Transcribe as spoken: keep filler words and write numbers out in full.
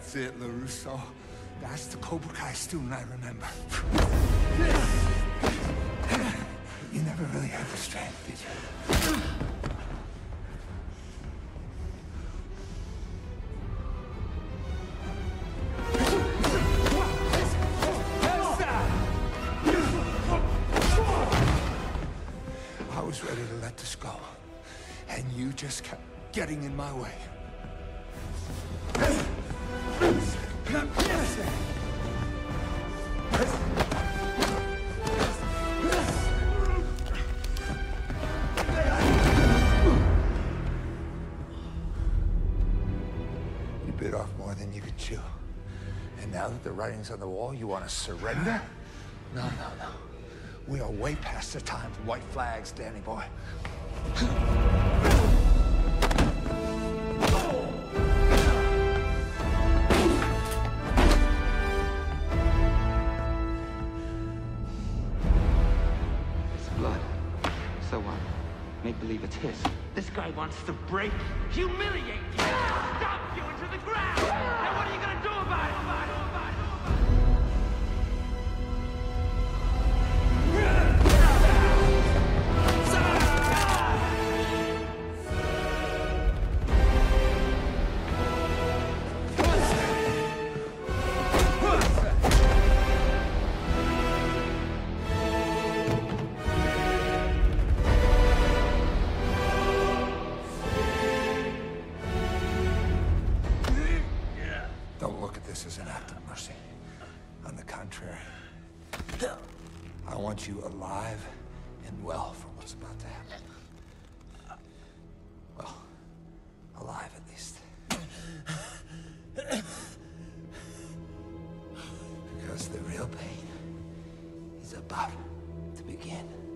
That's it, LaRusso. That's the Cobra Kai student I remember. You never really heard the strength, did you? I was ready to let this go, and you just kept getting in my way. You bit off more than you could chew. And now that the writing's on the wall, you want to surrender? No, no, no. We are way past the time for white flags, Danny boy. Make believe it's his. This guy wants to break, humiliate you, stomp you into the ground. And what are you gonna do about it? About it? About it? Don't look at this as an act of mercy. On the contrary, I want you alive and well for what's about to happen. Well, alive at least. Because the real pain is about to begin.